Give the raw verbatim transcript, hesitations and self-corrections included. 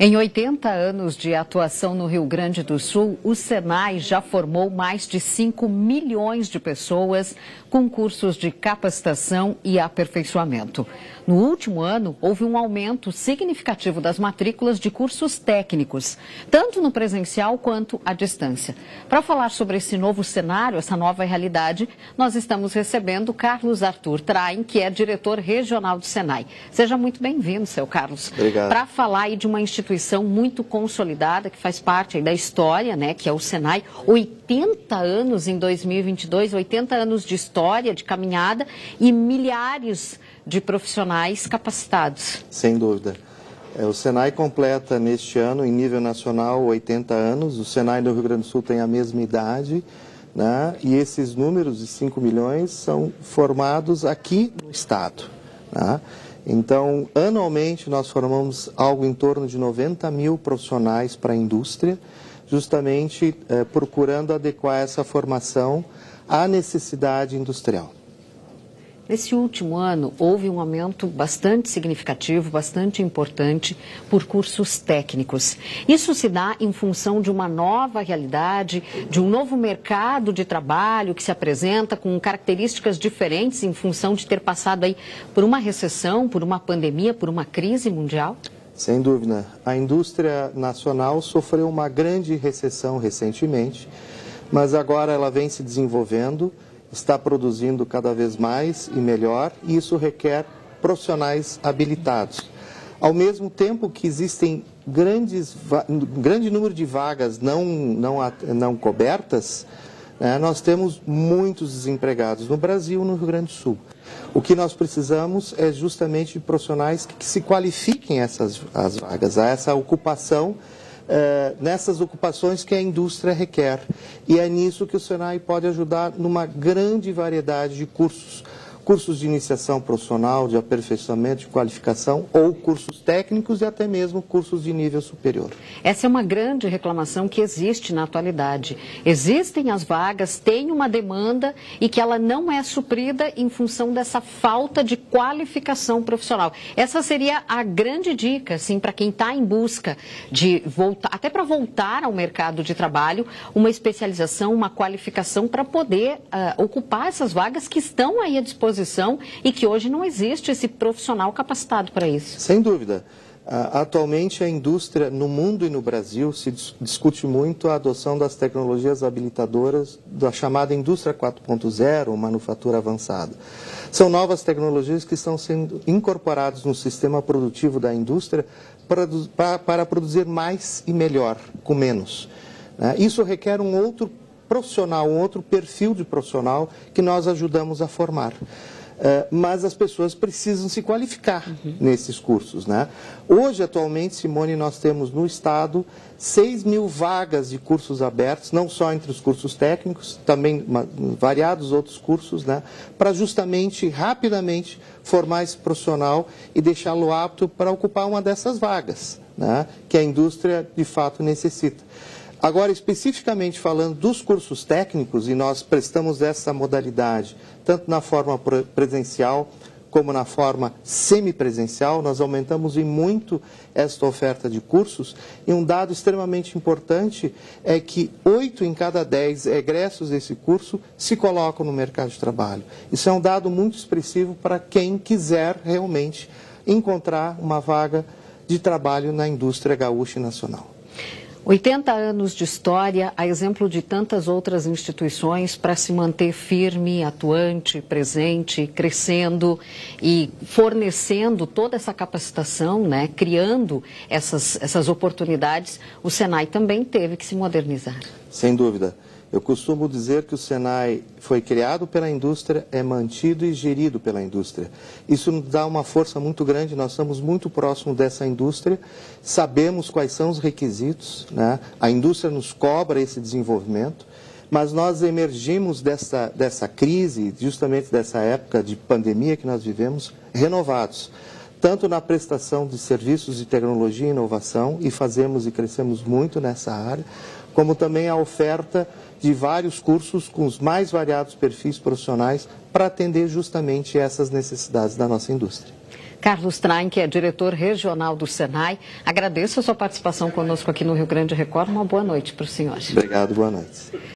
Em oitenta anos de atuação no Rio Grande do Sul, o Senai já formou mais de cinco milhões de pessoas com cursos de capacitação e aperfeiçoamento. No último ano, houve um aumento significativo das matrículas de cursos técnicos, tanto no presencial quanto à distância. Para falar sobre esse novo cenário, essa nova realidade, nós estamos recebendo Carlos Arthur Traem, que é diretor regional do Senai. Seja muito bem-vindo, seu Carlos. Obrigado. Para falar aí de uma instituição muito consolidada, que faz parte aí da história, né, que é o Senai, oitenta anos em dois mil e vinte e dois, oitenta anos de história, de caminhada e milhares de profissionais capacitados. Sem dúvida. O Senai completa neste ano, em nível nacional, oitenta anos. O Senai do Rio Grande do Sul tem a mesma idade, né? E esses números de cinco milhões são formados aqui no estado, né? Então, anualmente, nós formamos algo em torno de noventa mil profissionais para a indústria, justamente eh, procurando adequar essa formação à necessidade industrial. Nesse último ano, houve um aumento bastante significativo, bastante importante por cursos técnicos. Isso se dá em função de uma nova realidade, de um novo mercado de trabalho que se apresenta com características diferentes em função de ter passado aí por uma recessão, por uma pandemia, por uma crise mundial? Sem dúvida. A indústria nacional sofreu uma grande recessão recentemente, mas agora ela vem se desenvolvendo, está produzindo cada vez mais e melhor, e isso requer profissionais habilitados. Ao mesmo tempo que existem grandes, um grande número de vagas não, não, não cobertas, né, nós temos muitos desempregados no Brasil e no Rio Grande do Sul. O que nós precisamos é justamente de profissionais que, que se qualifiquem essas as vagas, a essa ocupação, Uh, nessas ocupações que a indústria requer. E é nisso que o Senai pode ajudar numa grande variedade de cursos. Cursos de iniciação profissional, de aperfeiçoamento, de qualificação, ou cursos técnicos e até mesmo cursos de nível superior. Essa é uma grande reclamação que existe na atualidade. Existem as vagas, tem uma demanda e que ela não é suprida em função dessa falta de qualificação profissional. Essa seria a grande dica, assim, para quem está em busca de voltar, até para voltar ao mercado de trabalho, uma especialização, uma qualificação para poder uh, ocupar essas vagas que estão aí à disposição e que hoje não existe esse profissional capacitado para isso. Sem dúvida. Atualmente a indústria no mundo e no Brasil se discute muito a adoção das tecnologias habilitadoras da chamada indústria quatro ponto zero, manufatura avançada. São novas tecnologias que estão sendo incorporadas no sistema produtivo da indústria para, para, para produzir mais e melhor, com menos. Isso requer um outro profissional, um outro perfil de profissional que nós ajudamos a formar. Uh, mas as pessoas precisam se qualificar uhum. nesses cursos, né? Hoje, atualmente, Simone, nós temos no estado seis mil vagas de cursos abertos, não só entre os cursos técnicos, também uma, variados outros cursos, né? Para justamente, rapidamente, formar esse profissional e deixá-lo apto para ocupar uma dessas vagas, né? Que a indústria, de fato, necessita. Agora, especificamente falando dos cursos técnicos, e nós prestamos essa modalidade, tanto na forma presencial como na forma semipresencial, nós aumentamos em muito esta oferta de cursos, e um dado extremamente importante é que oito em cada dez egressos desse curso se colocam no mercado de trabalho. Isso é um dado muito expressivo para quem quiser realmente encontrar uma vaga de trabalho na indústria gaúcha e nacional. oitenta anos de história, a exemplo de tantas outras instituições para se manter firme, atuante, presente, crescendo e fornecendo toda essa capacitação, né, criando essas, essas oportunidades, o Senai também teve que se modernizar. Sem dúvida. Eu costumo dizer que o Senai foi criado pela indústria, é mantido e gerido pela indústria. Isso nos dá uma força muito grande, nós estamos muito próximos dessa indústria, sabemos quais são os requisitos, né? A indústria nos cobra esse desenvolvimento, mas nós emergimos dessa, dessa crise, justamente dessa época de pandemia que nós vivemos, renovados. tanto na prestação de serviços de tecnologia e inovação, e fazemos e crescemos muito nessa área, como também a oferta de vários cursos com os mais variados perfis profissionais para atender justamente essas necessidades da nossa indústria. Carlos Traem, que é diretor regional do Senai, agradeço a sua participação conosco aqui no Rio Grande Record. Uma boa noite para o senhor. Obrigado, boa noite.